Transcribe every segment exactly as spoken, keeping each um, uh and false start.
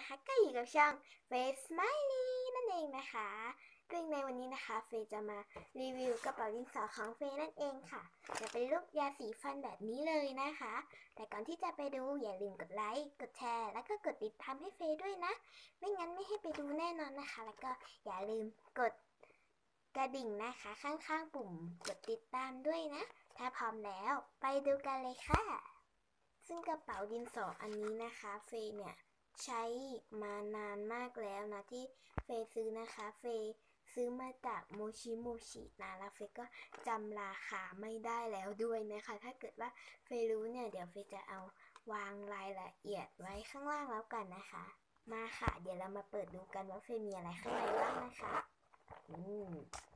นะคะก็อยู่กับช่อง Face Smiley นั่นเองนะคะซึ่งในวันนี้นะคะเฟย์จะมารีวิวกระเป๋าดินสอของเฟย์นั่นเองค่ะจะเป็นรูปยาสีฟันแบบนี้เลยนะคะแต่ก่อนที่จะไปดูอย่าลืมกดไลค์กดแชร์แล้วก็กดติดตามให้เฟย์ด้วยนะไม่งั้นไม่ให้ไปดูแน่นอนนะคะแล้วก็อย่าลืมกดกระดิ่งนะคะข้างๆปุ่มกดติดตามด้วยนะถ้าพร้อมแล้วไปดูกันเลยค่ะซึ่งกระเป๋าดินสออันนี้นะคะเฟย์เนี่ยใช้มานานมากแล้วนะที่เฟย์ซื้อนะคะเฟย์ซื้อมาจากโมชิโมชินะแล้วเฟย์ก็จำราคาไม่ได้แล้วด้วยนะคะถ้าเกิดว่าเฟย์รู้เนี่ยเดี๋ยวเฟย์จะเอาวางรายละเอียดไว้ข้างล่างแล้วกันนะคะมาค่ะเดี๋ยวเรามาเปิดดูกันว่าเฟย์มีอะไรข้างในบ้างนะคะอืม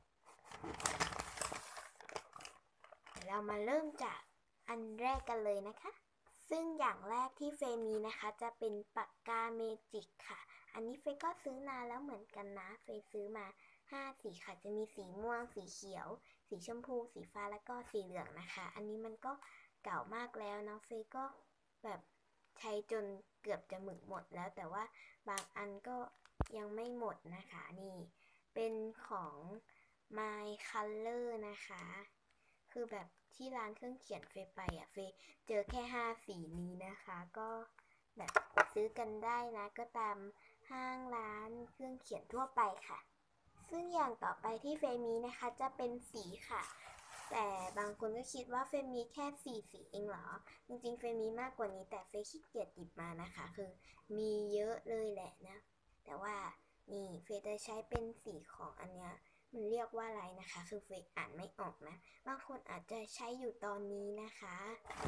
เรามาเริ่มจากอันแรกกันเลยนะคะซึ่งอย่างแรกที่เฟย์มีนะคะจะเป็นปากกาเมจิกค่ะอันนี้เฟย์ก็ซื้อนานแล้วเหมือนกันนะเฟย์ซื้อมาห้าสีค่ะจะมีสีม่วงสีเขียวสีชมพูสีฟ้าแล้วก็สีเหลืองนะคะอันนี้มันก็เก่ามากแล้วเนาะเฟย์ก็แบบใช้จนเกือบจะหมึกหมดแล้วแต่ว่าบางอันก็ยังไม่หมดนะคะนี่เป็นของ My Color นะคะคือแบบที่ร้านเครื่องเขียนเฟย์ไปอ่ะเฟย์เจอแค่ห้าสีนี้นะคะก็แบบซื้อกันได้นะก็ตามห้างร้านเครื่องเขียนทั่วไปค่ะซึ่งอย่างต่อไปที่เฟย์มีนะคะจะเป็นสีค่ะแต่บางคนก็คิดว่าเฟย์มีแค่สี่สีเองเหรอจริงๆเฟย์มีมากกว่านี้แต่เฟย์ขี้เกียจหยิบมานะคะคือมีเยอะเลยแหละนะแต่ว่านี่เฟย์จะใช้เป็นสีของอันเนี้ยมันเรียกว่าอะไรนะคะคือเฟย์อ่านไม่ออกนะบางคนอาจจะใช้อยู่ตอนนี้นะคะ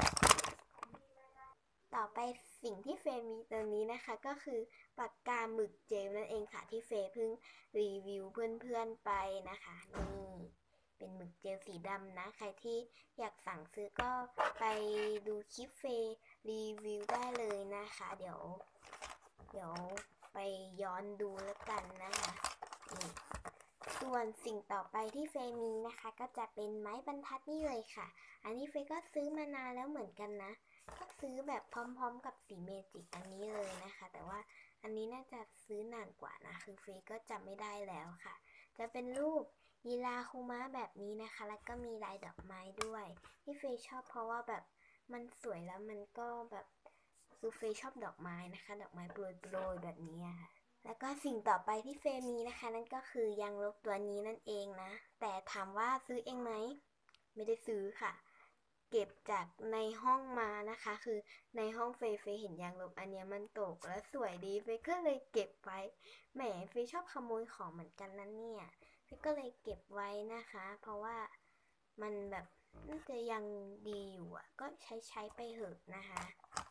ต่อไปสิ่งที่เฟย์มีตัวนี้นะคะก็คือปากกาหมึกเจลนั่นเองค่ะที่เฟย์เพิ่งรีวิวเพื่อนๆไปนะคะนี่เป็นหมึกเจลสีดำนะใครที่อยากสั่งซื้อก็ไปดูคลิปเฟย์รีวิวได้เลยนะคะเดี๋ยวเดี๋ยวไปย้อนดูแล้วกันนะคะนี่ส่วนสิ่งต่อไปที่เฟย์มีนะคะก็จะเป็นไม้บรรทัดนี่เลยค่ะอันนี้เฟย์ก็ซื้อมานานแล้วเหมือนกันนะก็ซื้อแบบพร้อมๆกับสีเมจิกอันนี้เลยนะคะแต่ว่าอันนี้น่าจะซื้อนานกว่านะคือเฟย์ก็จำไม่ได้แล้วค่ะจะเป็นรูปยีราคุมะแบบนี้นะคะแล้วก็มีลายดอกไม้ด้วยที่เฟย์ชอบเพราะว่าแบบมันสวยแล้วมันก็แบบคือเฟย์ชอบดอกไม้นะคะดอกไม้โปรยๆแบบนี้ค่ะแล้วก็สิ่งต่อไปที่เฟย์มีนะคะนั่นก็คือยางลบตัวนี้นั่นเองนะแต่ถามว่าซื้อเองไหมไม่ได้ซื้อค่ะเก็บจากในห้องมานะคะคือในห้องเฟย์เฟย์เห็นยางลบอันเนี้ยมันตกแล้วสวยดีเฟย์ก็เลยเก็บไว้แหมเฟย์ชอบขโมยของเหมือนกันนั่นเนี่ยเฟย์ก็เลยเก็บไว้นะคะเพราะว่ามันแบบน่าจะยังดีอยู่อ่ะก็ใช้ใช้ไปเถอะนะคะ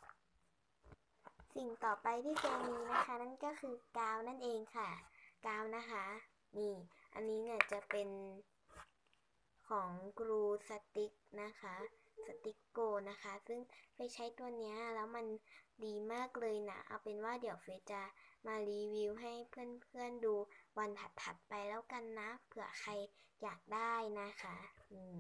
สิ่งต่อไปที่เฟย์มีนะคะนั่นก็คือกาวนั่นเองค่ะกาวนะคะนี่อันนี้เนี่ยจะเป็นของกรูสติ๊กนะคะสติ๊กโกนะคะซึ่งเฟย์ใช้ตัวเนี้ยแล้วมันดีมากเลยนะเอาเป็นว่าเดี๋ยวเฟย์จะมารีวิวให้เพื่อนๆดูวันถัดๆไปแล้วกันนะเผื่อใครอยากได้นะคะอืม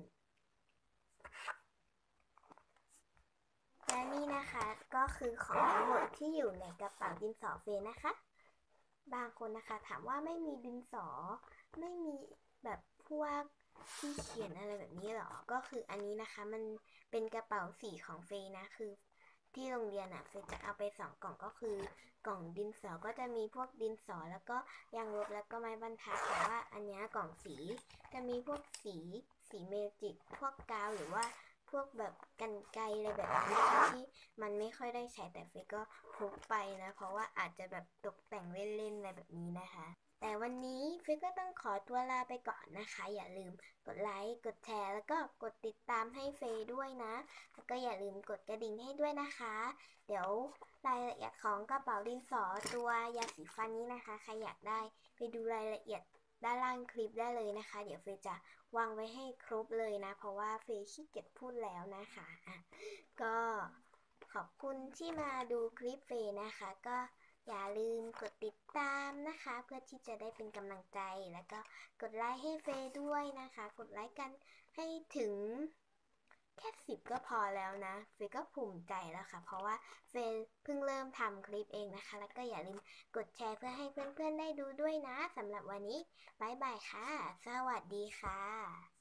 และนี่นะคะก็คือของทั้งหมดที่อยู่ในกระเป๋าดินสอเฟย์นะคะบางคนนะคะถามว่าไม่มีดินสอไม่มีแบบพวกที่เขียนอะไรแบบนี้หรอก็คืออันนี้นะคะมันเป็นกระเป๋าสีของเฟย์นะคือที่โรงเรียนอะเฟย์จะเอาไปสองกล่องก็คือกล่องดินสอก็จะมีพวกดินสอแล้วก็ยางลบแล้วก็ไม้บรรทัดแต่ว่าอันนี้กล่องสีจะมีพวกสีสีเมจิกพวกกาวหรือว่าพวกแบบกรรไกรอะไรแบบนี้ที่มันไม่ค่อยได้ใช้แต่เฟย์ก็พกไปนะเพราะว่าอาจจะแบบตกแต่งเล่นๆอะไรแบบนี้นะคะแต่วันนี้เฟย์ก็ต้องขอตัวลาไปก่อนนะคะอย่าลืมกดไลค์กดแชร์แล้วก็กดติดตามให้เฟย์ด้วยนะแล้วก็อย่าลืมกดกระดิ่งให้ด้วยนะคะเดี๋ยวรายละเอียดของกระเป๋าดินสอตัวยาสีฟันนี้นะคะใครอยากได้ไปดูรายละเอียดด้านล่างคลิปได้เลยนะคะเดี๋ยวเฟย์จะวางไว้ให้ครบเลยนะเพราะว่าเฟย์ขี้เกียจพูดแล้วนะคะอ่ะก็ขอบคุณที่มาดูคลิปเฟย์นะคะก็อย่าลืมกดติดตามนะคะเพื่อที่จะได้เป็นกำลังใจแล้วก็กดไลค์ให้เฟย์ด้วยนะคะกดไลค์กันให้ถึงแค่สิบก็พอแล้วนะเฟยก็ภูมิใจแล้วค่ะเพราะว่าเฟยเพิ่งเริ่มทำคลิปเองนะคะแล้วก็อย่าลืมกดแชร์เพื่อให้เพื่อนๆได้ดูด้วยนะสำหรับวันนี้บ๊ายบายค่ะสวัสดีค่ะ